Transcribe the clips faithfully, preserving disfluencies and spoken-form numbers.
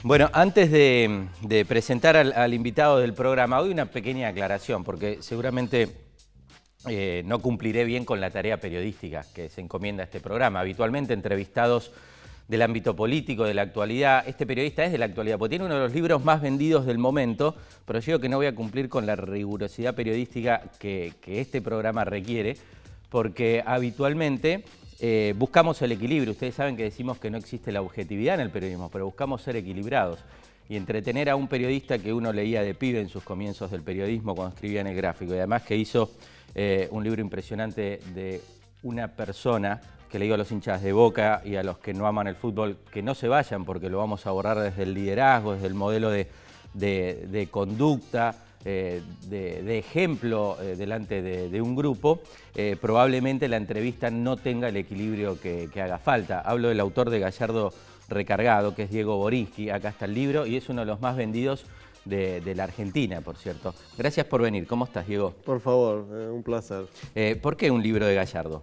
Bueno, antes de, de presentar al, al invitado del programa, hoy una pequeña aclaración, porque seguramente eh, no cumpliré bien con la tarea periodística que se encomienda a este programa. Habitualmente entrevistados del ámbito político, de la actualidad. Este periodista es de la actualidad, porque tiene uno de los libros más vendidos del momento, pero yo digo que no voy a cumplir con la rigurosidad periodística que, que este programa requiere, porque habitualmente eh, buscamos el equilibrio. Ustedes saben que decimos que no existe la objetividad en el periodismo, pero buscamos ser equilibrados. Y entretener a un periodista que uno leía de pibe en sus comienzos del periodismo cuando escribía en El Gráfico, y además que hizo eh, un libro impresionante de una persona que le digo a los hinchas de Boca y a los que no aman el fútbol que no se vayan, porque lo vamos a abordar desde el liderazgo, desde el modelo de, de, de conducta, eh, de, de ejemplo eh, delante de, de un grupo. Eh, probablemente la entrevista no tenga el equilibrio que, que haga falta. Hablo del autor de Gallardo Recargado, que es Diego Borinsky. Acá está el libro y es uno de los más vendidos de, de la Argentina, por cierto. Gracias por venir. ¿Cómo estás, Diego? Por favor, eh, un placer. Eh, ¿Por qué un libro de Gallardo?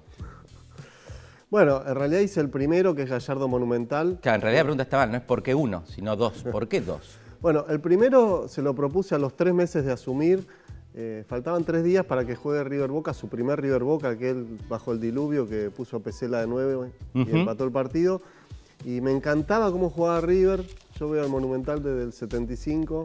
Bueno, en realidad hice el primero, que es Gallardo Monumental. Claro, en realidad la pregunta está mal, no es por qué uno, sino dos. ¿Por qué dos? Bueno, el primero se lo propuse a los tres meses de asumir. Eh, faltaban tres días para que juegue River Boca, su primer River Boca, aquel bajo el diluvio que puso a Pesela de nueve y uh-huh. empató el partido. Y me encantaba cómo jugaba River. Yo voy al Monumental desde el setenta y cinco,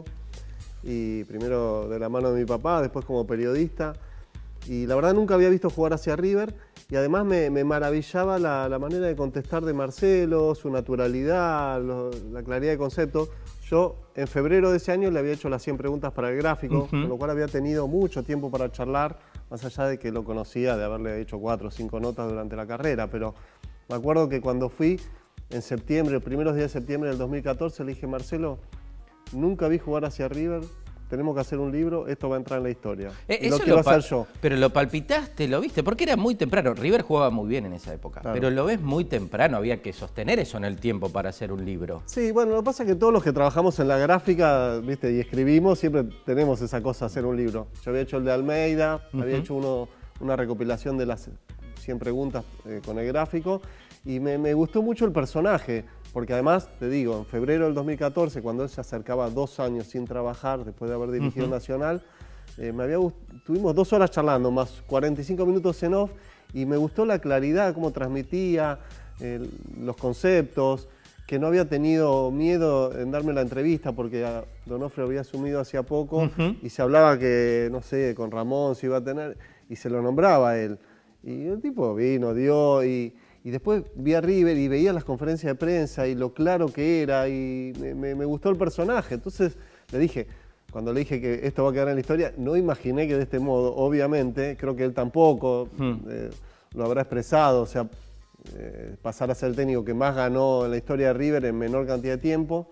y primero de la mano de mi papá, después como periodista. Y la verdad nunca había visto jugar hacia River. Y además me, me maravillaba la, la manera de contestar de Marcelo, su naturalidad, lo, la claridad de concepto. Yo en febrero de ese año le había hecho las cien preguntas para El Gráfico, uh-huh. con lo cual había tenido mucho tiempo para charlar, más allá de que lo conocía, de haberle hecho cuatro o cinco notas durante la carrera. Pero me acuerdo que cuando fui en septiembre, los primeros días de septiembre del dos mil catorce, le dije: Marcelo, nunca vi jugar hacia River. Tenemos que hacer un libro, esto va a entrar en la historia. Eh, y eso lo quiero lo hacer yo. Pero lo palpitaste, lo viste, porque era muy temprano. River jugaba muy bien en esa época, claro. Pero lo ves muy temprano, había que sostener eso en el tiempo para hacer un libro. Sí, bueno, lo que pasa es que todos los que trabajamos en la gráfica, viste, y escribimos, siempre tenemos esa cosa de hacer un libro. Yo había hecho el de Almeida, uh-huh. había hecho uno, una recopilación de las cien preguntas eh, con El Gráfico, y me, me gustó mucho el personaje. Porque además, te digo, en febrero del dos mil catorce, cuando él se acercaba dos años sin trabajar, después de haber dirigido uh-huh. Nacional, eh, me había tuvimos dos horas charlando, más cuarenta y cinco minutos en off, y me gustó la claridad, cómo transmitía, eh, los conceptos, que no había tenido miedo en darme la entrevista, porque a Donofrio había asumido hacía poco, uh-huh. y se hablaba que, no sé, con Ramón se iba a tener, y se lo nombraba a él. Y el tipo vino, dio, y... Y después vi a River y veía las conferencias de prensa y lo claro que era, y me, me, me gustó el personaje. Entonces le dije, cuando le dije que esto va a quedar en la historia, no imaginé que de este modo, obviamente, creo que él tampoco hmm. eh, lo habrá expresado, o sea, eh, pasar a ser el técnico que más ganó en la historia de River en menor cantidad de tiempo,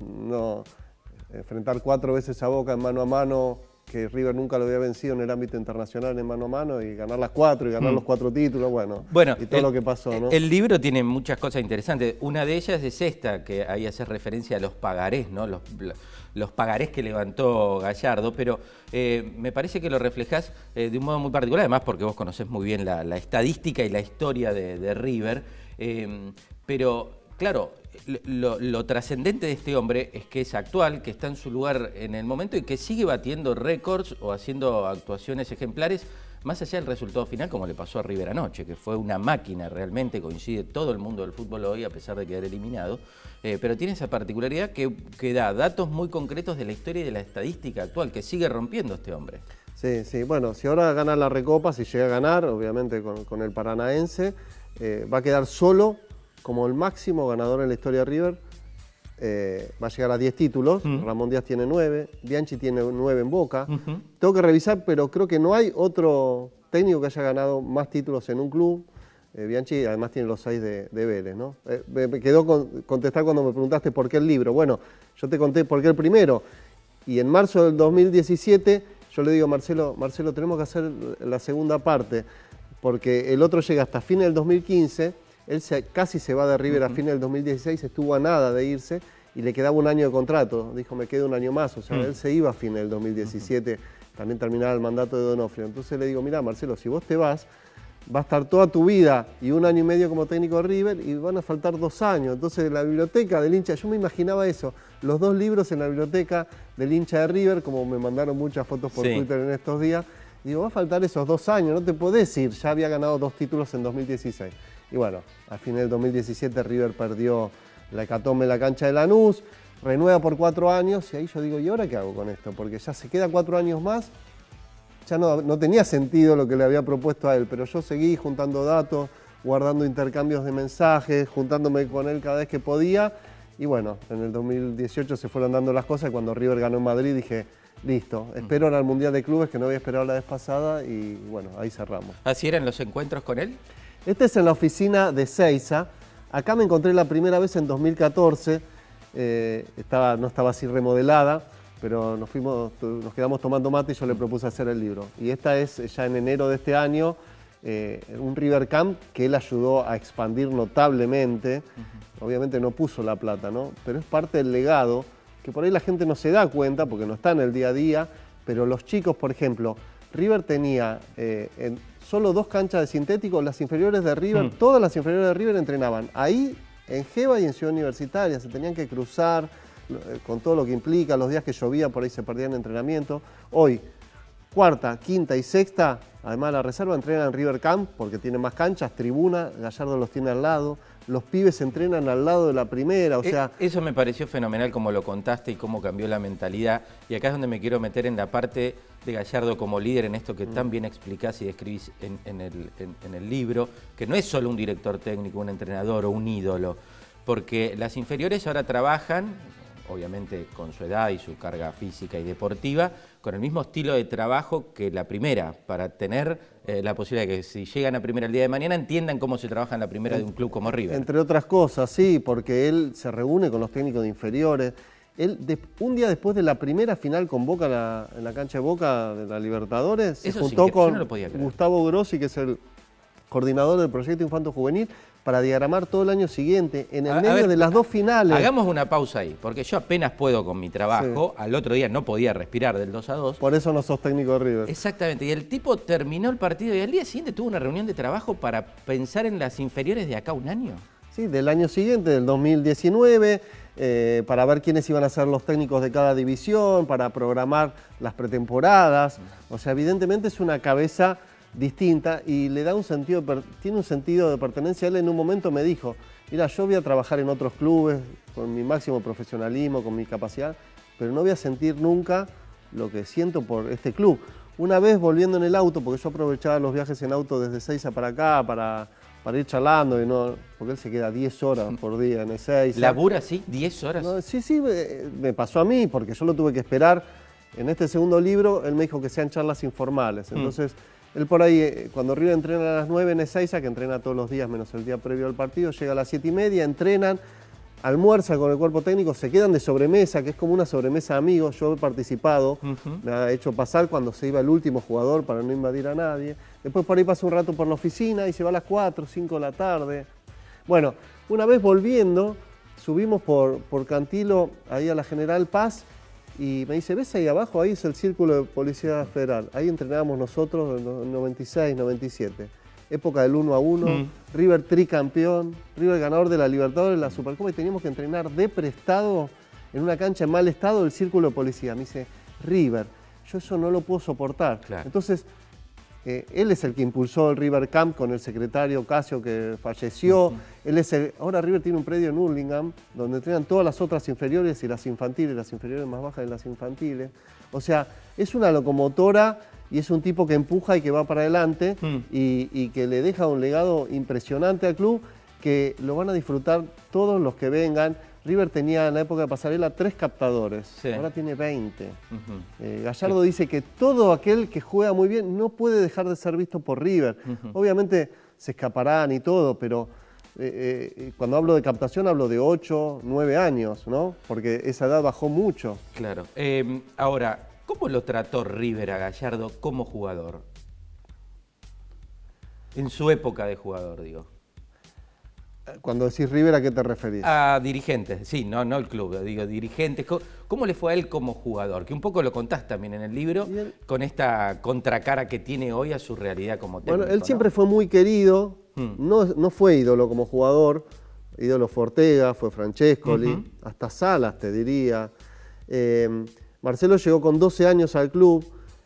no, enfrentar cuatro veces a Boca en mano a mano, que River nunca lo había vencido en el ámbito internacional en mano a mano, y ganar las cuatro y ganar mm. los cuatro títulos, bueno, bueno y todo el, lo que pasó, ¿no? El libro tiene muchas cosas interesantes. Una de ellas es esta, que ahí hace referencia a los pagarés, ¿no? Los, los pagarés que levantó Gallardo, pero eh, me parece que lo reflejás eh, de un modo muy particular, además porque vos conocés muy bien la, la estadística y la historia de, de River, eh, pero claro, Lo, lo trascendente de este hombre es que es actual, que está en su lugar en el momento y que sigue batiendo récords o haciendo actuaciones ejemplares, más allá del resultado final, como le pasó a River anoche, que fue una máquina realmente, coincide todo el mundo del fútbol hoy, a pesar de quedar eliminado, eh, pero tiene esa particularidad que, que da datos muy concretos de la historia y de la estadística actual, que sigue rompiendo este hombre. Sí, sí, bueno, si ahora gana la Recopa, si llega a ganar, obviamente con, con el Paranaense, eh, va a quedar solo como el máximo ganador en la historia de River. Eh, va a llegar a diez títulos, uh-huh. Ramón Díaz tiene nueve, Bianchi tiene nueve en Boca. Uh-huh. Tengo que revisar, pero creo que no hay otro técnico que haya ganado más títulos en un club. Eh, Bianchi además tiene los seis de, de Vélez, ¿no? Eh, me, me quedó con, contestar cuando me preguntaste por qué el libro. Bueno, yo te conté por qué el primero. Y en marzo del dos mil diecisiete yo le digo a Marcelo, Marcelo, tenemos que hacer la segunda parte, porque el otro llega hasta fines del dos mil quince. Él se, casi se va de River uh-huh. a fines del dos mil dieciséis, estuvo a nada de irse y le quedaba un año de contrato. Dijo, me queda un año más. O sea, uh-huh. él se iba a fines del dos mil diecisiete, uh-huh. también terminaba el mandato de Donofrio. Entonces le digo, mirá, Marcelo, si vos te vas, va a estar toda tu vida y un año y medio como técnico de River y van a faltar dos años. Entonces la biblioteca del hincha, yo me imaginaba eso, los dos libros en la biblioteca del hincha de River, como me mandaron muchas fotos por sí. Twitter en estos días, y digo, va a faltar esos dos años, no te podés ir, ya había ganado dos títulos en dos mil dieciséis. Y bueno, al final del dos mil diecisiete River perdió la hecatombe en la cancha de Lanús, renueva por cuatro años y ahí yo digo, ¿y ahora qué hago con esto? Porque ya se queda cuatro años más, ya no, no tenía sentido lo que le había propuesto a él, pero yo seguí juntando datos, guardando intercambios de mensajes, juntándome con él cada vez que podía y bueno, en el dos mil dieciocho se fueron dando las cosas y cuando River ganó en Madrid dije, listo, espero ahora al Mundial de Clubes que no había esperado la vez pasada y bueno, ahí cerramos. ¿Así eran los encuentros con él? Este es en la oficina de Seiza. Acá me encontré la primera vez en dos mil catorce, eh, estaba, no estaba así remodelada, pero nos, fuimos, nos quedamos tomando mate y yo le propuse hacer el libro. Y esta es ya en enero de este año, eh, un River Camp que él ayudó a expandir notablemente. Uh-huh. Obviamente no puso la plata, ¿no? Pero es parte del legado, que por ahí la gente no se da cuenta porque no está en el día a día, pero los chicos, por ejemplo, River tenía eh, en solo dos canchas de sintético, las inferiores de River, mm. todas las inferiores de River entrenaban ahí, en Geva y en Ciudad Universitaria, se tenían que cruzar eh, con todo lo que implica, los días que llovía por ahí se perdían entrenamiento. Hoy, cuarta, quinta y sexta, además la reserva entrenan en River Camp porque tiene más canchas, tribuna, Gallardo los tiene al lado. Los pibes entrenan al lado de la primera, o sea... Eso me pareció fenomenal como lo contaste y cómo cambió la mentalidad. Y acá es donde me quiero meter en la parte de Gallardo como líder, en esto que mm. tan bien explicás y describís en, en, el, en, en el libro, que no es solo un director técnico, un entrenador o un ídolo, porque las inferiores ahora trabajan, obviamente con su edad y su carga física y deportiva, con el mismo estilo de trabajo que la primera, para tener eh, la posibilidad de que si llegan a primera el día de mañana entiendan cómo se trabaja en la primera de un club como River. Entre otras cosas, sí, porque él se reúne con los técnicos de inferiores. Él, de, un día después de la primera final con Boca la, en la cancha de Boca de la Libertadores, se Eso juntó sí, con no Gustavo Grossi, que es el coordinador del proyecto Infanto Juvenil, para diagramar todo el año siguiente, en el a, medio a ver, de las dos finales. Hagamos una pausa ahí, porque yo apenas puedo con mi trabajo, sí. Al otro día no podía respirar del dos a dos. Por eso no sos técnico de River. Exactamente, y el tipo terminó el partido y al día siguiente tuvo una reunión de trabajo para pensar en las inferiores de acá un año. Sí, del año siguiente, del dos mil diecinueve, eh, para ver quiénes iban a ser los técnicos de cada división, para programar las pretemporadas. O sea, evidentemente es una cabeza distinta y le da un sentido, tiene un sentido de pertenencia. Él en un momento me dijo, mira, yo voy a trabajar en otros clubes con mi máximo profesionalismo, con mi capacidad, pero no voy a sentir nunca lo que siento por este club. Una vez volviendo en el auto, porque yo aprovechaba los viajes en auto desde Seiza para acá, para, para ir charlando, y no, porque él se queda diez horas por día en Seiza. ¿Labura sí? ¿diez horas? No, sí, sí, me, me pasó a mí, porque yo lo tuve que esperar. En este segundo libro, él me dijo que sean charlas informales, entonces... Mm. Él por ahí, cuando River entrena a las nueve en Ezeiza, que entrena todos los días menos el día previo al partido, llega a las siete y media, entrenan, almuerzan con el cuerpo técnico, se quedan de sobremesa, que es como una sobremesa de amigos. Yo he participado, uh-huh. Me ha hecho pasar cuando se iba el último jugador para no invadir a nadie. Después por ahí pasa un rato por la oficina y se va a las cuatro, cinco de la tarde. Bueno, una vez volviendo, subimos por, por Cantilo, ahí a la General Paz, y me dice, ¿ves ahí abajo? Ahí es el Círculo de Policía Federal. Ahí entrenábamos nosotros en noventa y seis, noventa y siete. Época del uno a uno, mm. River tricampeón, River ganador de la Libertadores, la Supercopa, y teníamos que entrenar de prestado en una cancha en mal estado del Círculo de Policía. Me dice, River, yo eso no lo puedo soportar. Claro. Entonces, eh, él es el que impulsó el River Camp con el secretario Casio que falleció. Uh-huh. Él es el, ahora River tiene un predio en Hurlingham donde entrenan todas las otras inferiores y las infantiles, las inferiores más bajas de las infantiles. O sea, es una locomotora y es un tipo que empuja y que va para adelante uh-huh. y, y que le deja un legado impresionante al club que lo van a disfrutar todos los que vengan. River tenía en la época de Pasarela tres captadores, sí. Ahora tiene veinte. Uh-huh. eh, Gallardo sí. dice que todo aquel que juega muy bien no puede dejar de ser visto por River. Uh-huh. Obviamente se escaparán y todo, pero eh, eh, cuando hablo de captación hablo de ocho, nueve años, ¿no? Porque esa edad bajó mucho. Claro. Eh, ahora, ¿cómo lo trató River a Gallardo como jugador? En su época de jugador, digo. Cuando decís River, ¿a qué te referís? A dirigentes, sí, no, no el club, digo dirigentes. ¿Cómo, ¿Cómo le fue a él como jugador? Que un poco lo contás también en el libro, él, con esta contracara que tiene hoy a su realidad como técnico. Bueno, él ¿no? siempre fue muy querido, hmm. no, no fue ídolo como jugador, ídolo fue Ortega, fue Francescoli, uh-huh. hasta Salas te diría. Eh, Marcelo llegó con doce años al club,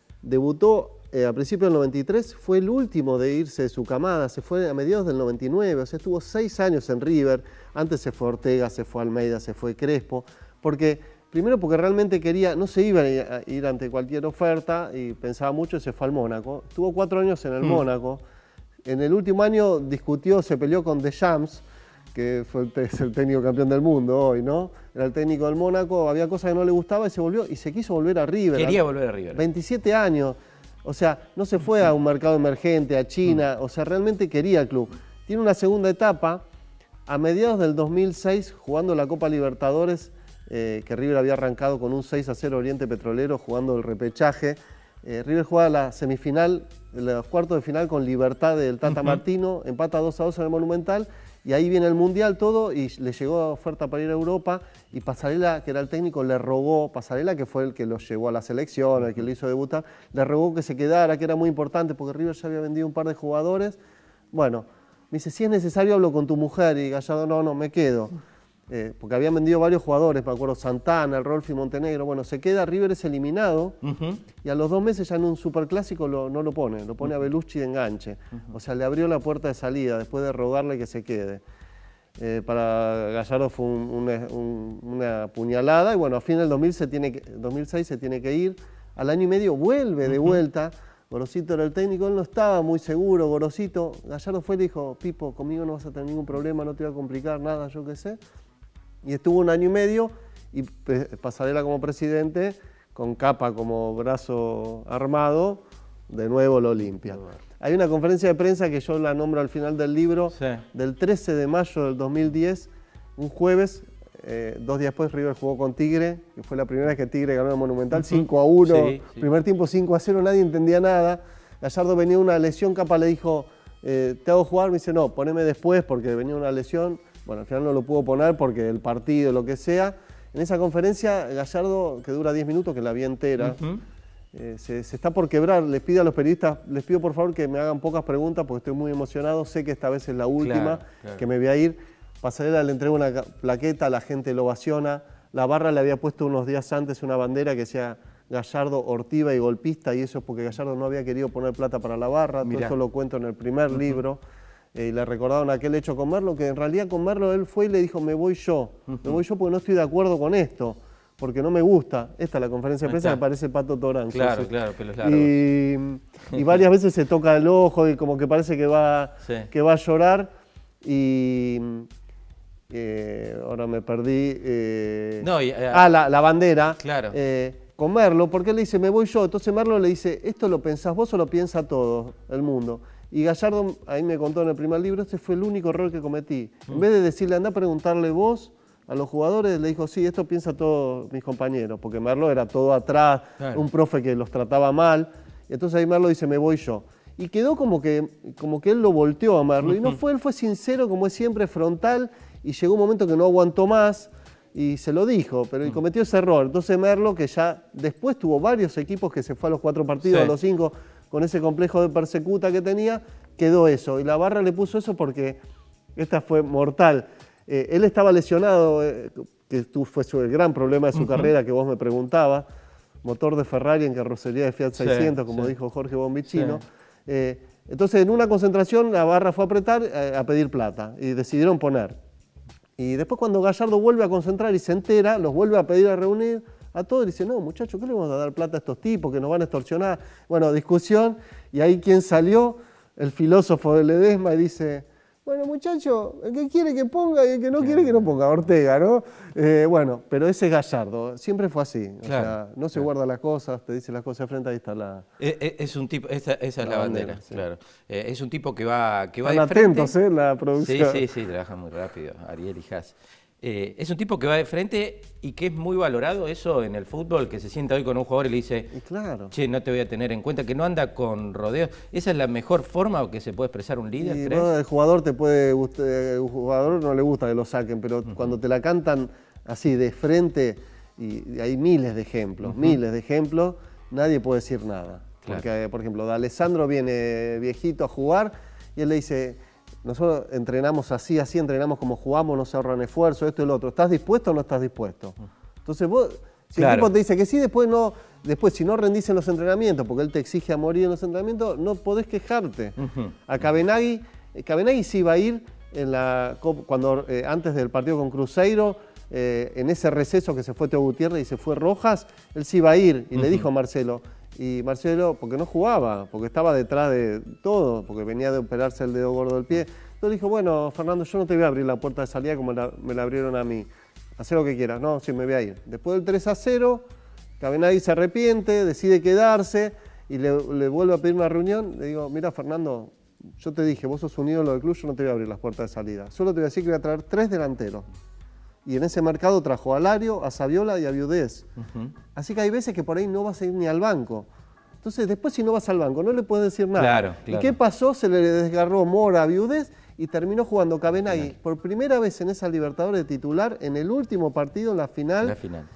debutó eh, a principios del noventa y tres, fue el último de irse de su camada, se fue a mediados del noventa y nueve, o sea, estuvo seis años en River, antes se fue Ortega, se fue Almeida, se fue Crespo, porque, primero porque realmente quería, no se iba a ir ante cualquier oferta y pensaba mucho y se fue al Mónaco. Estuvo cuatro años en el mm. Mónaco, en el último año discutió, se peleó con Deschamps, que fue el, es el técnico campeón del mundo hoy, ¿no? Era el técnico del Mónaco, había cosas que no le gustaba y se volvió, y se quiso volver a River. Quería volver a River. veintisiete años, o sea, no se fue a un mercado emergente, a China, o sea, realmente quería el club. Tiene una segunda etapa, a mediados del dos mil seis, jugando la Copa Libertadores, eh, que River había arrancado con un seis a cero Oriente Petrolero, jugando el repechaje. Eh, River juega la semifinal, los cuartos de final con Libertad del Tata uh-huh. Martino, empata dos a dos en el Monumental, y ahí viene el Mundial todo, y le llegó oferta para ir a Europa, y Pasarela, que era el técnico, le rogó, Pasarela, que fue el que lo llevó a la selección, el que lo hizo debutar, le rogó que se quedara, que era muy importante, porque River ya había vendido un par de jugadores. Bueno, me dice, si es necesario hablo con tu mujer, y Gallardo, no, no, me quedo. Eh, porque habían vendido varios jugadores, me acuerdo, Santana, el Rolfi Montenegro, bueno, se queda, River es eliminado, uh-huh. y a los dos meses ya en un superclásico lo, no lo pone, lo pone uh-huh. a Belucci de enganche, uh-huh. o sea, le abrió la puerta de salida después de rogarle que se quede. Eh, para Gallardo fue un, una, un, una puñalada, y bueno, a fin del dos mil se tiene que, dos mil seis se tiene que ir, al año y medio vuelve de uh-huh. vuelta, Gorosito era el técnico, él no estaba muy seguro, Gorosito, Gallardo fue y le dijo, Pipo, conmigo no vas a tener ningún problema, no te voy a complicar nada, yo qué sé. Y estuvo un año y medio, y Pasarela como presidente, con Capa como brazo armado, de nuevo lo limpia. Hay una conferencia de prensa que yo la nombro al final del libro, sí. del trece de mayo del dos mil diez, un jueves, eh, dos días después River jugó con Tigre, que fue la primera vez que Tigre ganó el Monumental, uh-huh. cinco a uno, sí, sí. primer tiempo cinco a cero, nadie entendía nada. Gallardo venía una lesión, Capa le dijo, eh, ¿te hago jugar? Me dice, no, poneme después porque venía una lesión. Bueno, al final no lo pudo poner porque el partido, lo que sea. En esa conferencia, Gallardo, que dura diez minutos, que la vi entera, uh-huh. eh, se, se está por quebrar. Les pido a los periodistas, les pido por favor que me hagan pocas preguntas porque estoy muy emocionado. Sé que esta vez es la última, claro, claro. que me voy a ir. Pasarela le entrega una plaqueta, la gente lo ovaciona. La barra le había puesto unos días antes una bandera que decía Gallardo, ortiva y golpista, y eso es porque Gallardo no había querido poner plata para la barra. Mirá. Todo eso lo cuento en el primer uh-huh. libro. Y eh, le recordaron aquel hecho con Merlo, que en realidad con Merlo él fue y le dijo, me voy yo, uh-huh. me voy yo porque no estoy de acuerdo con esto, porque no me gusta. Esta es la conferencia de prensa, me parece Pato Torán. Claro, sí. claro, pelos largos. Y, y varias veces se toca el ojo y como que parece que va, sí. que va a llorar. Y eh, ahora me perdí. Eh, no, y, uh, ah, la, la bandera. Claro. Eh, con Merlo, porque él le dice, me voy yo. Entonces Merlo le dice, ¿esto lo pensás vos o lo piensa todo el mundo? Y Gallardo, ahí me contó en el primer libro, este fue el único error que cometí. En vez de decirle, anda a preguntarle vos a los jugadores, le dijo, sí, esto piensa todos mis compañeros, porque Merlo era todo atrás, claro. un profe que los trataba mal. Y entonces ahí Merlo dice, me voy yo. Y quedó como que, como que él lo volteó a Merlo. Uh-huh. Y no fue, él fue sincero, como es siempre, frontal, y llegó un momento que no aguantó más, y se lo dijo, pero uh-huh. y cometió ese error. Entonces Merlo, que ya después tuvo varios equipos que se fue a los cuatro partidos, sí. a los cinco, con ese complejo de persecuta que tenía, quedó eso. Y la barra le puso eso porque esta fue mortal. Eh, él estaba lesionado, eh, que fue el gran problema de su uh-huh. carrera que vos me preguntabas, motor de Ferrari en carrocería de Fiat seiscientos, sí, como sí. dijo Jorge Bonvicino. Sí. Eh, entonces, en una concentración, la barra fue a apretar, eh, a pedir plata, y decidieron poner. Y después cuando Gallardo vuelve a concentrar y se entera, los vuelve a pedir a reunir a todos y dice, no, muchachos, ¿qué le vamos a dar plata a estos tipos que nos van a extorsionar? Bueno, discusión, y ahí quien salió, el filósofo de Ledesma, y dice, bueno, muchachos, el que quiere que ponga y el que no quiere que no ponga, Ortega, ¿no? Eh, bueno, pero ese es Gallardo, siempre fue así, o claro, sea, no se claro. guarda las cosas, te dice las cosas de frente, ahí está la... Es, es un tipo, esa, esa es la, la bandera, bandera sí. claro. Eh, es un tipo que va, que va Están de frente. atentos, ¿eh? La producción. Sí, sí, sí, trabaja muy rápido, Ariel y Haas. Eh, es un tipo que va de frente y que es muy valorado eso en el fútbol, que se sienta hoy con un jugador y le dice, y claro. che, no te voy a tener en cuenta, que no anda con rodeos. ¿Esa es la mejor forma que se puede expresar un líder, y, crees? No, el jugador te puede gustar, el jugador no le gusta que lo saquen, pero uh-huh. cuando te la cantan así de frente, y, y hay miles de ejemplos, uh-huh. miles de ejemplos, nadie puede decir nada. Claro. Porque, por ejemplo, D'Alessandro viene viejito a jugar y él le dice, nosotros entrenamos así, así, entrenamos como jugamos, no se ahorran esfuerzo, esto y lo otro. ¿Estás dispuesto o no estás dispuesto? Entonces vos, si claro. el tipo te dice que sí, después no, después si no rendís en los entrenamientos, porque él te exige a morir en los entrenamientos, no podés quejarte. Uh-huh. A Cabenagui, Cabenagui sí iba a ir en la, cuando, eh, antes del partido con Cruzeiro, eh, en ese receso que se fue Teo Gutiérrez y se fue Rojas, él sí iba a ir y uh-huh. le dijo a Marcelo, y Marcelo, porque no jugaba, porque estaba detrás de todo, porque venía de operarse el dedo gordo del pie. Entonces dijo, bueno, Fernando, yo no te voy a abrir la puerta de salida como la, me la abrieron a mí. Haz lo que quieras. No, sí, me voy a ir. Después del tres a cero, Cabenagui se arrepiente, decide quedarse y le, le vuelve a pedir una reunión. Le digo, mira, Fernando, yo te dije, vos sos un ídolo del club, yo no te voy a abrir las puertas de salida. Solo te voy a decir que voy a traer tres delanteros. Y en ese mercado trajo a Lario, a Saviola y a Viudés. Uh-huh. Así que hay veces que por ahí no vas a ir ni al banco. Entonces, después si no vas al banco, no le puedes decir nada. Claro, claro. ¿Y qué pasó? Se le desgarró Mora a Viudés y terminó jugando Cabenagui claro. por primera vez en esa Libertadores de titular en el último partido, en la final. La final.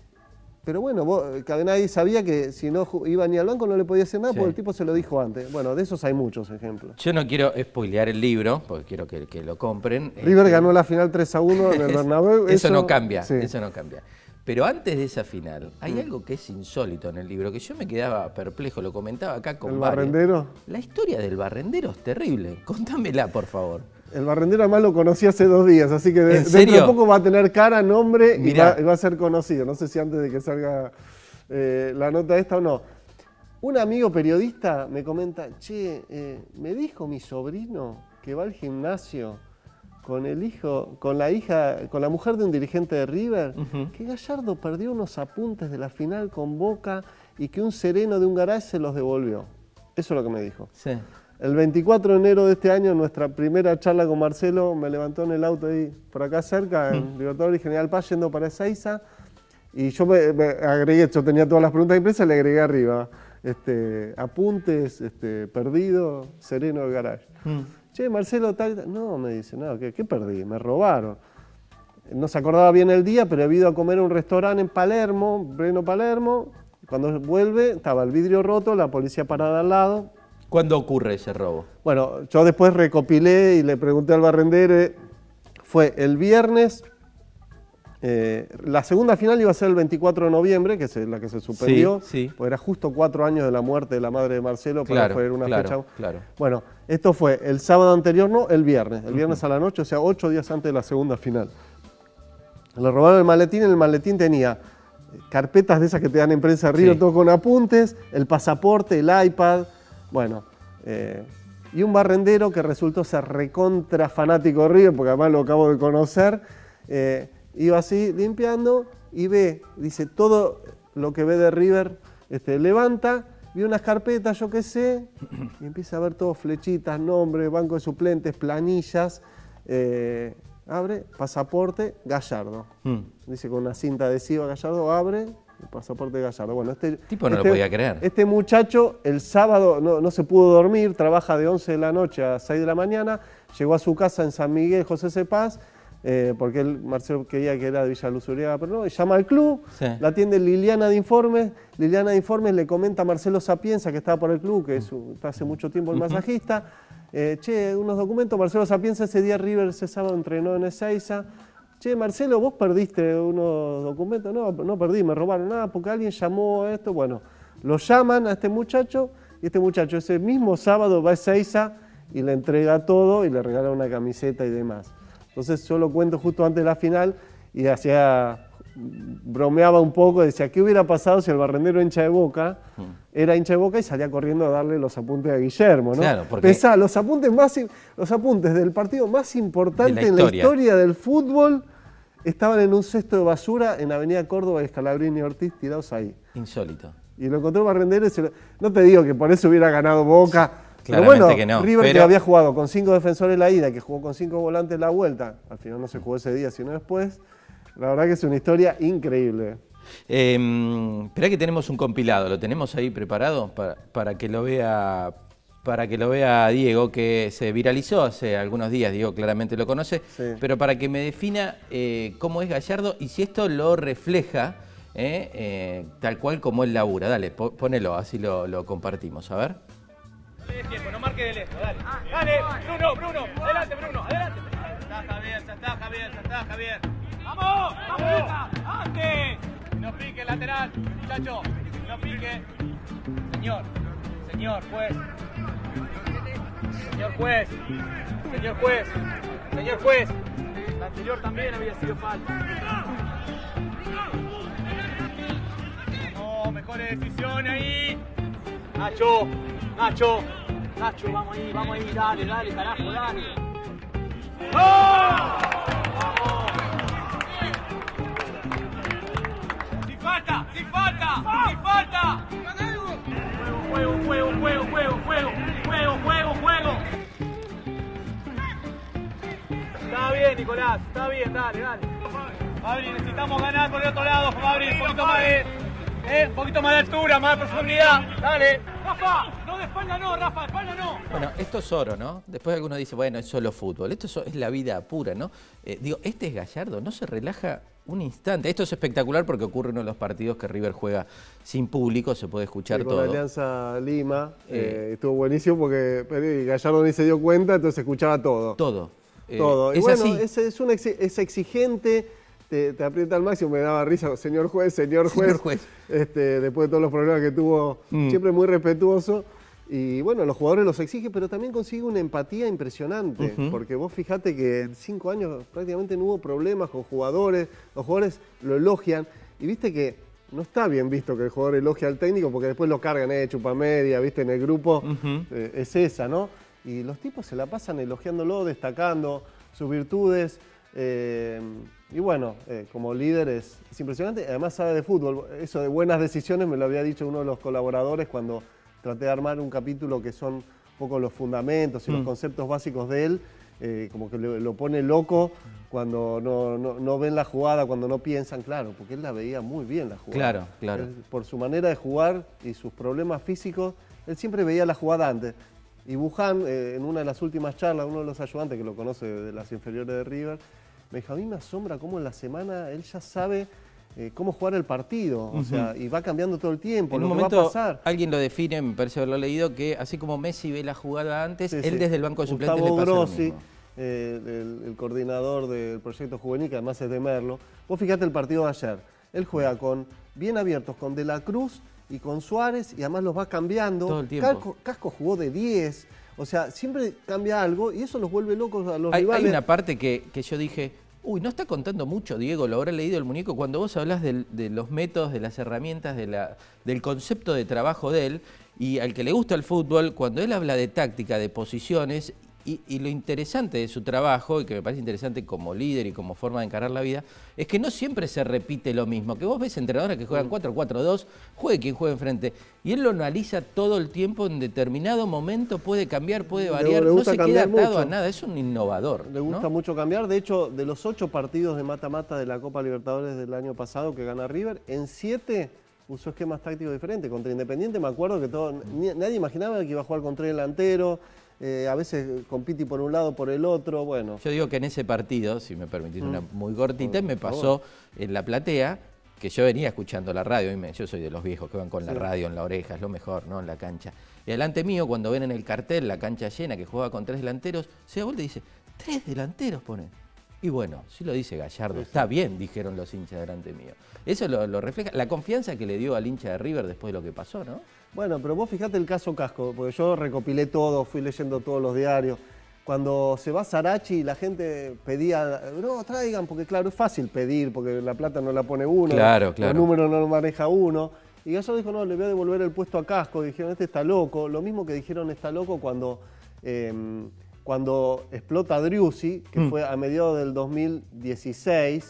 Pero bueno, vos, Cabenagui sabía que si no iba ni al banco no le podía hacer nada sí. porque el tipo se lo dijo antes. Bueno, de esos hay muchos ejemplos. Yo no quiero spoilear el libro, porque quiero que, que lo compren. River ganó la final tres a uno en el Bernabéu. Eso, eso no cambia, sí. eso no cambia. Pero antes de esa final, hay mm. algo que es insólito en el libro, que yo me quedaba perplejo, lo comentaba acá con ¿El varios. barrendero? La historia del barrendero es terrible. Contámela, por favor. El barrendero además lo conocí hace dos días, así que de, ¿En serio? dentro de poco va a tener cara, nombre y va, y va a ser conocido. No sé si antes de que salga eh, la nota esta o no. Un amigo periodista me comenta, che, eh, me dijo mi sobrino que va al gimnasio con el hijo, con la hija, con la mujer de un dirigente de River, uh-huh. que Gallardo perdió unos apuntes de la final con Boca y que un sereno de un garage se los devolvió. Eso es lo que me dijo. Sí. El veinticuatro de enero de este año, en nuestra primera charla con Marcelo, me levantó en el auto ahí, por acá cerca, en Libertadores y General Paz, yendo para Ezeiza, y yo me, me agregué, yo tenía todas las preguntas de imprensa, le agregué arriba, este, apuntes, este, perdido, sereno del garage. Mm. Che, Marcelo, tal, no, me dice, no, ¿qué, qué perdí? Me robaron. No se acordaba bien el día, pero he ido a comer a un restaurante en Palermo, pleno Palermo. Cuando vuelve, estaba el vidrio roto, la policía parada al lado. ¿Cuándo ocurre ese robo? Bueno, yo después recopilé y le pregunté al barrendero. Fue el viernes. Eh, la segunda final iba a ser el veinticuatro de noviembre, que es la que se suspendió, sí, sí. porque era justo cuatro años de la muerte de la madre de Marcelo, pero claro, fue una claro, fecha. Claro. Bueno, esto fue el sábado anterior, no, el viernes, el viernes uh-huh. a la noche, o sea, ocho días antes de la segunda final. Le robaron el maletín, el maletín tenía carpetas de esas que te dan en prensa arriba, sí. todo con apuntes, el pasaporte, el iPad, bueno, eh, y un barrendero que resultó ser recontra fanático de River, porque además lo acabo de conocer, eh, iba así limpiando y ve, dice, todo lo que ve de River, este, levanta, ve unas carpetas, yo qué sé, y empieza a ver todo flechitas, nombres, banco de suplentes, planillas, eh, abre, pasaporte, Gallardo. Mm. Dice con una cinta adhesiva Gallardo, abre, el pasaporte de Gallardo. Bueno, este tipo no este, lo podía creer. Este muchacho el sábado no, no se pudo dormir, trabaja de once de la noche a seis de la mañana, llegó a su casa en San Miguel, José Cepaz, Eh, porque él, Marcelo quería que era de Villa Luz Uriaga, pero no, llama al club, sí. la atiende Liliana de Informes, Liliana de Informes le comenta a Marcelo Sapienza, que estaba por el club, que es, está hace mucho tiempo el masajista, eh, che, unos documentos, Marcelo Sapienza ese día River ese sábado entrenó en Ezeiza, che, Marcelo, vos perdiste unos documentos, no, no perdí, me robaron nada, porque alguien llamó a esto, bueno, lo llaman a este muchacho, y este muchacho ese mismo sábado va a Ezeiza y le entrega todo y le regala una camiseta y demás. Entonces yo lo cuento justo antes de la final y hacía, bromeaba un poco, decía, ¿qué hubiera pasado si el barrendero hincha de Boca era hincha de Boca y salía corriendo a darle los apuntes a Guillermo, ¿no? Claro, porque... Pensá, los apuntes, más, los apuntes del partido más importante la en la historia del fútbol estaban en un cesto de basura en Avenida Córdoba y Scalabrini y Ortiz tirados ahí. Insólito. Y lo encontró el barrendero y se lo... No te digo que por eso hubiera ganado Boca, Pero bueno, que no. River pero... que había jugado con cinco defensores la ida, que jugó con cinco volantes la vuelta, al final no se jugó ese día, sino después. La verdad que es una historia increíble. Eh, esperá que tenemos un compilado, lo tenemos ahí preparado para, para que lo vea para que lo vea Diego, que se viralizó hace algunos días, Diego claramente lo conoce, sí. Pero para que me defina eh, cómo es Gallardo y si esto lo refleja eh, eh, tal cual como él labura. Dale, ponelo, así lo, lo compartimos, a ver. Dale tiempo, no marque de lejos, dale. Dale, Bruno, Bruno, adelante, Bruno, adelante. Ya está, Javier, ya está, Javier, ya está, Javier. ¡Vamos! ¡Vamos! ¡Antes! No pique el lateral, muchacho. No pique. Señor, señor juez. Señor juez. Señor juez. Señor juez. La anterior también había sido falta. No, mejores decisiones ahí. Nacho, Nacho, Nacho, vamos ahí, vamos ahí, dale, dale, carajo, dale. ¡Oh! ¡Vamos! ¡Sin falta! ¡Sin falta! ¡Sin falta! Juego, juego, juego, juego, juego, juego, juego, juego. Está bien, Nicolás, está bien, dale, dale. Fabri, necesitamos ganar por el otro lado, Fabri, un poquito más de, eh, un poquito más de altura, más de profundidad, dale. Rafa, no de espalda no, Rafa, de espalda no. Bueno, esto es oro, ¿no? Después algunos dicen, bueno, es solo fútbol. Esto es, es la vida pura, ¿no? Eh, digo, este es Gallardo, no se relaja un instante. Esto es espectacular porque ocurre uno de los partidos que River juega sin público, se puede escuchar sí, todo. Con Alianza Lima, eh, eh, estuvo buenísimo porque Gallardo ni se dio cuenta, entonces se escuchaba todo. Todo. Eh, todo. Y es bueno, así. Es, es, un ex, es exigente, te, te aprieta al máximo, me daba risa, señor juez, señor juez. Señor juez. Este, después de todos los problemas que tuvo, mm. siempre muy respetuoso. Y bueno, los jugadores los exige, pero también consigue una empatía impresionante. Uh-huh. Porque vos fijate que en cinco años prácticamente no hubo problemas con jugadores, los jugadores lo elogian. Y viste que no está bien visto que el jugador elogie al técnico porque después lo cargan, eh, chupa media, viste, en el grupo. Uh-huh. eh, es esa, ¿no? Y los tipos se la pasan elogiándolo, destacando sus virtudes. Eh, y bueno, eh, como líder es, es impresionante. Además sabe de fútbol. Eso de buenas decisiones me lo había dicho uno de los colaboradores cuando traté de armar un capítulo que son un poco los fundamentos y mm. los conceptos básicos de él. Eh, como que lo, lo pone loco cuando no, no, no ven la jugada, cuando no piensan, claro, porque él la veía muy bien la jugada. Claro, claro. Él, por su manera de jugar y sus problemas físicos, él siempre veía la jugada antes. Y Buján, eh, en una de las últimas charlas, uno de los ayudantes que lo conoce de las inferiores de River, me dijo, a mí me asombra cómo en la semana él ya sabe eh, cómo jugar el partido, uh-huh. o sea, y va cambiando todo el tiempo, en lo un que momento, va a pasar. Alguien lo define, me parece haberlo leído, que así como Messi ve la jugada antes, sí, él sí. desde el banco de suplentes Gustavo le pasa Grossi, lo mismo. Eh, el, el coordinador del proyecto juvenil, que además es de Merlo, vos fijate el partido de ayer, él juega con bien abiertos, con De la Cruz y con Suárez, y además los va cambiando. Todo el tiempo. Casco, Casco jugó de diez, o sea, siempre cambia algo y eso los vuelve locos a los hay, rivales. Hay una parte que, que yo dije, uy, no está contando mucho, Diego, lo habrá leído el muñeco, cuando vos hablás del, de los métodos, de las herramientas, de la, del concepto de trabajo de él, y al que le gusta el fútbol, cuando él habla de táctica, de posiciones, y, y lo interesante de su trabajo, y que me parece interesante como líder y como forma de encarar la vida, es que no siempre se repite lo mismo, que vos ves entrenadores que juegan cuatro cuatro dos, juegue quien juegue enfrente, y él lo analiza todo el tiempo, en determinado momento puede cambiar, puede variar, le, le no se queda atado mucho. a nada, es un innovador. Le gusta ¿no? mucho cambiar, de hecho, de los ocho partidos de mata-mata de la Copa Libertadores del año pasado que gana River, en siete usó esquemas tácticos diferentes. Contra Independiente me acuerdo que todo, ni, nadie imaginaba que iba a jugar con tres delanteros. Eh, a veces con Piti por un lado, por el otro, bueno. Yo digo que en ese partido, si me permitís mm. una muy cortita, me pasó en la platea, que yo venía escuchando la radio, y me, yo soy de los viejos que van con sí. la radio en la oreja, es lo mejor, ¿no? En la cancha. Y delante mío, cuando ven en el cartel la cancha llena, que juega con tres delanteros, se da vuelta y dice, tres delanteros pone. Y bueno, sí lo dice Gallardo, está bien, dijeron los hinchas delante mío. Eso lo, lo refleja, la confianza que le dio al hincha de River después de lo que pasó, ¿no? Bueno, pero vos fijate el caso Casco, porque yo recopilé todo, fui leyendo todos los diarios. Cuando se va Sarachi, la gente pedía, no, traigan, porque claro, es fácil pedir, porque la plata no la pone uno, claro, claro. los números no lo maneja uno. Y Gallardo dijo, no, le voy a devolver el puesto a Casco. Dijeron, este está loco. Lo mismo que dijeron, está loco cuando... Eh, Cuando explota Driussi, que mm. fue a mediados del dos mil dieciséis,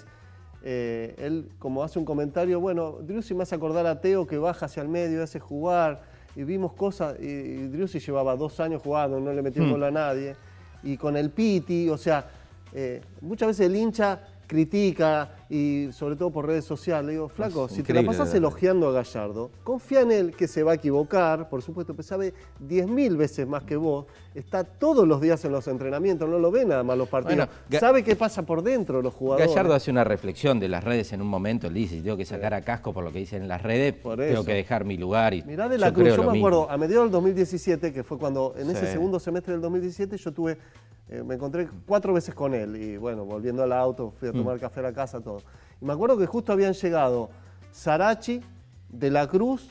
eh, él como hace un comentario, bueno, Driussi me hace acordar a Teo que baja hacia el medio, hace jugar, y vimos cosas, y, y Driussi llevaba dos años jugando, no le metió Mm. gol a nadie, y con el Piti, o sea, eh, muchas veces el hincha critica, y sobre todo por redes sociales, le digo, flaco, Es si te la increíble, pasás la verdad. elogiando a Gallardo, confía en él que se va a equivocar, por supuesto, pero sabe diez mil veces más que vos, está todos los días en los entrenamientos, no lo ve nada más los partidos, Bueno, Ga- sabe qué pasa por dentro los jugadores. Gallardo hace una reflexión de las redes en un momento, él dice, si tengo que sacar a Casco por lo que dicen en las redes, Por tengo eso. que dejar mi lugar. Y Mirá de la yo Cruz, creo yo lo me mismo. acuerdo, a mediados del dos mil diecisiete, que fue cuando, en ese Sí. segundo semestre del dos mil diecisiete, yo tuve, eh, me encontré cuatro veces con él, y bueno, volviendo al auto, fui a Mm. tomar café a la casa, todo. Y me acuerdo que justo habían llegado Sarachi, De la Cruz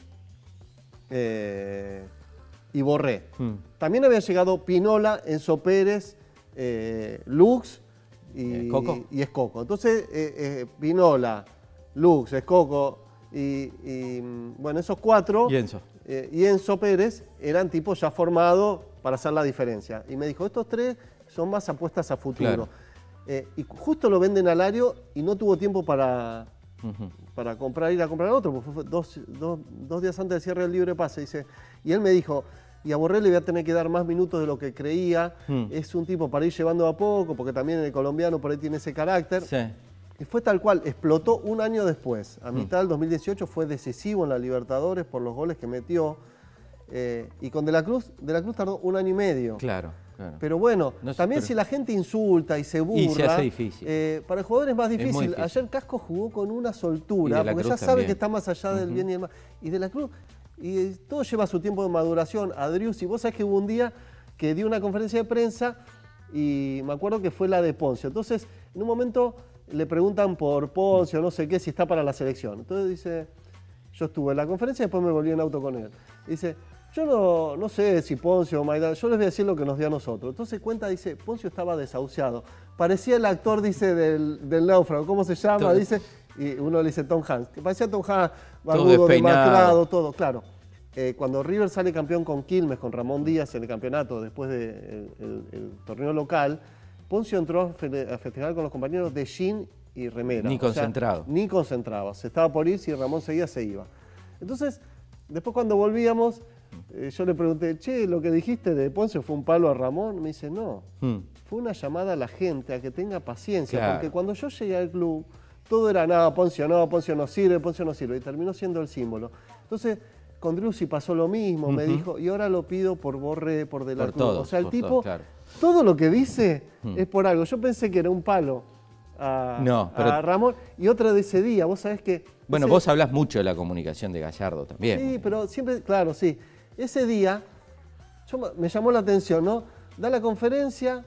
eh, y Borré. Mm. También había llegado Pinola, Enzo Pérez, eh, Lux y, Eh, Coco. y Escoco. Entonces, eh, eh, Pinola, Lux, Escoco y, y, mm, bueno, esos cuatro Y Enzo. eh, y Enzo Pérez eran tipos ya formados para hacer la diferencia. Y me dijo, estos tres son más apuestas a futuro. Claro. Eh, y justo lo venden al Alario y no tuvo tiempo para, Ujú. para comprar, ir a comprar otro, porque fue dos, dos- dos días antes del cierre del libre pase. Dice, y él me dijo, y a Borré le voy a tener que dar más minutos de lo que creía. Mm. Es un tipo para ir llevando a poco, porque también el colombiano por ahí tiene ese carácter. Sí. Y fue tal cual, explotó un año después. A Mm. mitad del dos mil dieciocho fue decisivo en la Libertadores por los goles que metió. Eh, y con De la Cruz, De la Cruz tardó un año y medio. Claro, claro. Pero bueno, No sé, también pero- si la gente insulta y se burla, Y se hace difícil. eh, para el jugador es más muy difícil. difícil. Ayer Casco jugó con una Y soltura, De la porque Cruz ya sabe también. que está más allá del bien y el mal. Y De la Cruz, y eh, todo lleva su tiempo de maduración. A Driussi, vos sabés que hubo un día que dio una conferencia de prensa y me acuerdo que fue la de Poncio. Entonces, en un momento le preguntan por Poncio, no sé qué, si está para la selección. Entonces dice, yo estuve en la conferencia y después me volví en auto con él. Dice, yo no, no sé si Poncio o Maidana, yo les voy a decir lo que nos dio a nosotros. Entonces cuenta, dice, Poncio estaba desahuciado. Parecía el actor, dice, del, del náufrago, ¿cómo se llama? Todo. Dice, y uno le dice Tom Hanks, que parecía Tom Hanks, Todo barbudo, despeinado. demacrado, todo, claro. Eh, cuando River sale campeón con Quilmes, con Ramón Díaz en el campeonato, después del torneo local, Poncio entró a fe- a festejar con los compañeros de jean y remera. Ni O sea, concentrado. ni concentrado. Se estaba por ir, si Ramón seguía, se iba. Entonces, después cuando volvíamos, eh, yo le pregunté, che, lo que dijiste de Poncio fue un palo a Ramón. Me dice, no, Mm. fue una llamada a la gente a que tenga paciencia, Claro. porque cuando yo llegué al club, todo era, nada, Poncio no, Poncio no sirve, Poncio no sirve, y terminó siendo el símbolo. Entonces, con Driussi pasó lo mismo, me Ujú. dijo, y ahora lo pido por Borré, por De la Por Cruz. todos, O sea, el por tipo, todos, claro. todo lo que dice Mm. es por algo. Yo pensé que era un palo a, No, pero- a Ramón, y otra de ese día, vos sabés que... Bueno, ese- vos hablas mucho de la comunicación de Gallardo también. Sí, pero siempre, claro, sí. Ese día, yo, me- me llamó la atención, ¿no? Da la conferencia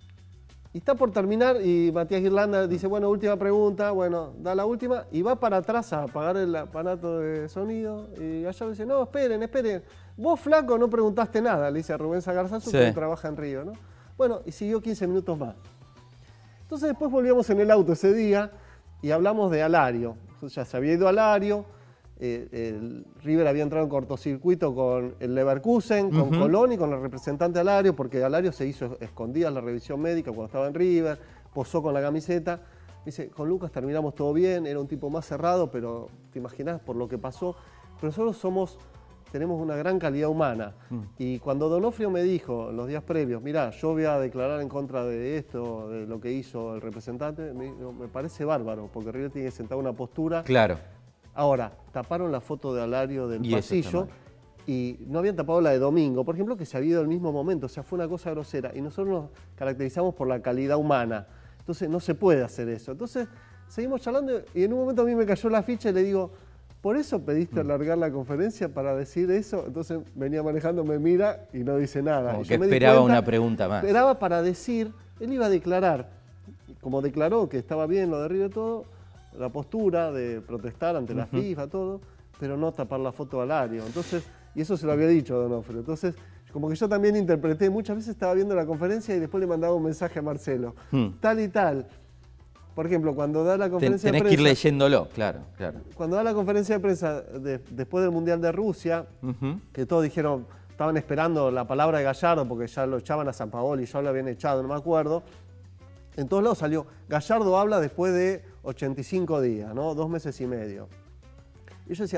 y está por terminar y Matías Girlanda dice, bueno, última pregunta, bueno, da la última y va para atrás a apagar el aparato de sonido y allá dice, no, esperen, esperen. Vos, flaco, no preguntaste nada, le dice a Rubén Sagarzazu, Sí. que trabaja en Río, ¿no? Bueno, y siguió quince minutos más. Entonces después volvíamos en el auto ese día y hablamos de Alario. Ya se había ido Alario, eh, el River había entrado en cortocircuito con el Leverkusen, con Ujú. Colón y con el representante Alario, porque Alario se hizo escondida la revisión médica cuando estaba en River, posó con la camiseta. Dice, con Lucas terminamos todo bien, era un tipo más cerrado, pero te imaginás por lo que pasó. Pero nosotros somos, tenemos una gran calidad humana. Mm. Y cuando Donofrio me dijo en los días previos, mirá, yo voy a declarar en contra de esto, de lo que hizo el representante, me, dijo, me parece bárbaro, porque River tiene que sentar una postura. Claro. Ahora, taparon la foto de Alario del Y eso está pasillo mal. y no habían tapado la de Domingo, por ejemplo, que se había ido al mismo momento, o sea, fue una cosa grosera. Y nosotros nos caracterizamos por la calidad humana, entonces no se puede hacer eso. Entonces, seguimos charlando y en un momento a mí me cayó la ficha y le digo, ¿por eso pediste alargar la conferencia para decir eso? Entonces venía manejando, me mira y no dice nada. Como Y que yo me di esperaba cuenta, una pregunta más. Esperaba para decir, él iba a declarar, como declaró que estaba bien lo de River todo, la postura de protestar ante la Ujú. FIFA, todo, pero no tapar la foto al Alario. Entonces, y eso se lo había dicho a Donofrio. Entonces, como que yo también interpreté, muchas veces estaba viendo la conferencia y después le mandaba un mensaje a Marcelo, Hmm. tal y tal. Por ejemplo, cuando da la Ten- conferencia tenés de que ir prensa, leyéndolo, claro, claro. cuando da la conferencia de prensa de- después del Mundial de Rusia, Ujú. que todos dijeron, estaban esperando la palabra de Gallardo porque ya lo echaban a San Paoli, ya lo habían echado, no me acuerdo. En todos lados salió, Gallardo habla después de ochenta y cinco días, ¿no? Dos meses y medio. Y yo decía,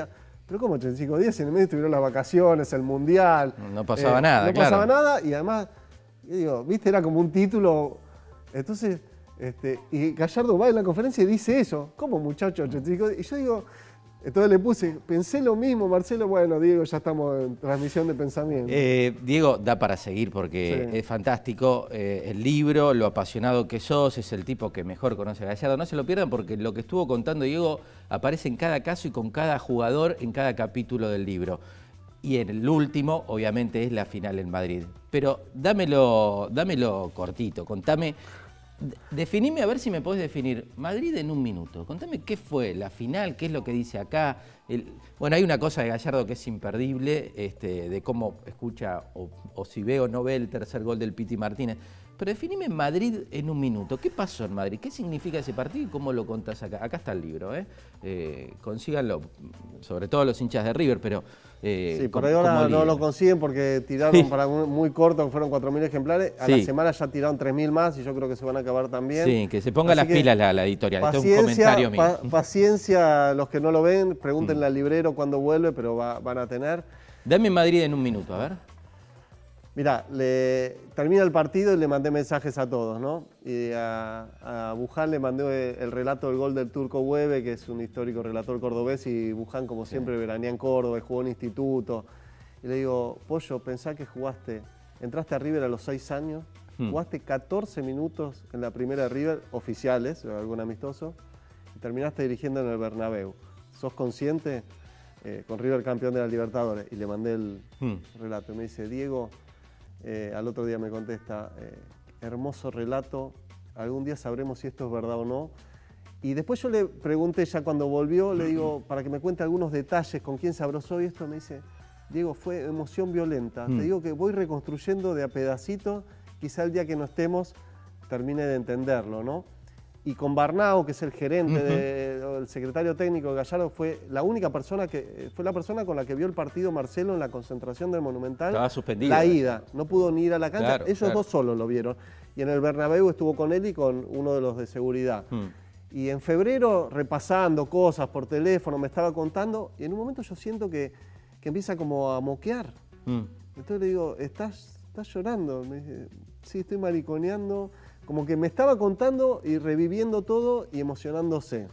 pero ¿cómo ochenta y cinco días? En el medio estuvieron las vacaciones, el Mundial. No pasaba eh, nada, No claro. pasaba nada y además, yo digo, viste, era como un título. Entonces, este, y Gallardo va en la conferencia y dice eso. ¿Cómo, muchacho, ochenta y cinco días? Y yo digo, entonces le puse, pensé lo mismo, Marcelo. Bueno, Diego, ya estamos en transmisión de pensamiento. Eh, Diego, da para seguir porque Sí. es fantástico eh, el libro, lo apasionado que sos, es el tipo que mejor conoce a Gallardo. No se lo pierdan porque lo que estuvo contando Diego aparece en cada caso y con cada jugador en cada capítulo del libro. Y en el último, obviamente, es la final en Madrid. Pero dámelo, dámelo cortito, contame, definime, a ver si me podés definir Madrid en un minuto. Contame qué fue la final, qué es lo que dice acá. El, bueno, hay una cosa de Gallardo que es imperdible, este, de cómo escucha o, o si ve o no ve el tercer gol del Piti Martínez. Pero definime Madrid en un minuto. ¿Qué pasó en Madrid? ¿Qué significa ese partido y cómo lo contás acá? Acá está el libro, ¿eh? eh consíganlo, sobre todo los hinchas de River, pero... Eh, sí, por como, ahí ahora no líder. lo consiguen porque tiraron Sí. para muy, muy corto, que fueron cuatro mil ejemplares. A Sí. la semana ya tiraron tres mil más y yo creo que se van a acabar también. Sí, que se ponga Así las que pilas la, la editorial. Este es un Paciencia, comentario mío. pa- paciencia, los que no lo ven, pregúntenle al librero cuándo vuelve, pero va- van a tener. Dame Madrid en un minuto, a ver. Mirá, le, termina el partido y le mandé mensajes a todos, ¿no? Y a, a Buján le mandé el relato del gol del Turco Hueve, que es un histórico relator cordobés, y Buján, como siempre, veranea en Córdoba, jugó en instituto. Y le digo, Pollo, pensá que jugaste, entraste a River a los seis años, Hmm. jugaste catorce minutos en la primera de River, oficiales, o algún amistoso, y terminaste dirigiendo en el Bernabéu. ¿Sos consciente? Eh, con River campeón de la Libertadores. Y le mandé el Hmm. relato. Y me dice, Diego... Eh, al otro día me contesta, eh, hermoso relato, algún día sabremos si esto es verdad o no. Y después yo le pregunté ya cuando volvió, le digo, para que me cuente algunos detalles, con quién se abrazó y esto, me dice, Diego, fue emoción violenta. Mm. Te digo que voy reconstruyendo de a pedacito, quizá el día que no estemos termine de entenderlo, ¿no? Y con Barnao, que es el gerente, Uh-huh. de, o el secretario técnico de Gallardo, fue la única persona que, fue la persona con la que vio el partido Marcelo en la concentración del Monumental. Estaba suspendido. La ida, no pudo ni ir a la cancha, Claro, ellos claro. dos solos lo vieron. Y en el Bernabéu estuvo con él y con uno de los de seguridad. Hmm. Y en febrero, repasando cosas por teléfono, me estaba contando, y en un momento yo siento que, que empieza como a moquear. Hmm. Entonces le digo, ¿estás, estás llorando? Me dice, sí, estoy mariconeando. Como que me estaba contando y reviviendo todo y emocionándose.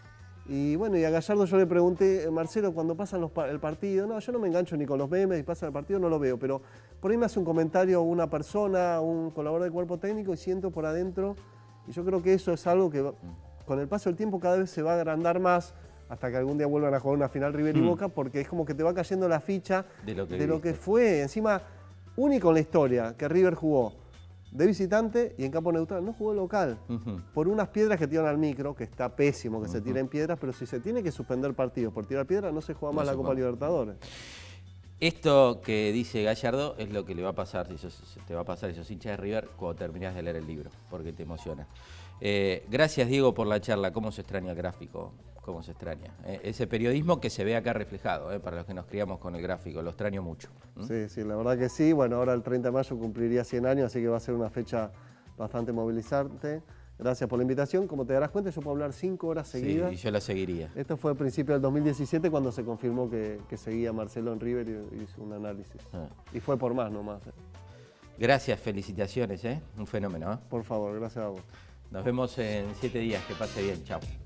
Y bueno, y a Gallardo yo le pregunté, Marcelo, cuando pasan los pa- el partido, no, yo no me engancho ni con los memes, y pasa el partido no lo veo, pero por ahí me hace un comentario una persona, un colaborador del cuerpo técnico y siento por adentro, y yo creo que eso es algo que va- con el paso del tiempo cada vez se va a agrandar más hasta que algún día vuelvan a jugar una final River y Mm. Boca, porque es como que te va cayendo la ficha De lo que de lo que viviste. fue, encima único en la historia, que River jugó de visitante y en campo neutral, no jugó local. Ujú. Por unas piedras que tiran al micro, que está pésimo que se tiren piedras, pero si se tiene que suspender partidos por tirar piedras, no se juega No más se la Copa juega. Libertadores. Esto que dice Gallardo es lo que le va a pasar, si sos- te va a pasar a esos hinchas de River cuando terminás de leer el libro, porque te emociona. Eh, gracias, Diego, por la charla. ¿Cómo se extraña el gráfico? ¿Cómo se extraña? Eh, ese periodismo que se ve acá reflejado, eh, para los que nos criamos con el gráfico, lo extraño mucho. ¿Mm? Sí, sí, la verdad que sí. Bueno, ahora el treinta de mayo cumpliría cien años, así que va a ser una fecha bastante movilizante. Gracias por la invitación. Como te darás cuenta, yo puedo hablar cinco horas seguidas. Sí, y yo la seguiría. Esto fue a principios del dos mil diecisiete cuando se confirmó que, que seguía Marcelo en River y hizo un análisis. Ah. Y fue por más nomás. eh. Gracias, felicitaciones, ¿eh? Un fenómeno. ¿eh? Por favor, gracias a vos. Nos vemos en siete días. Que pase bien. Chao.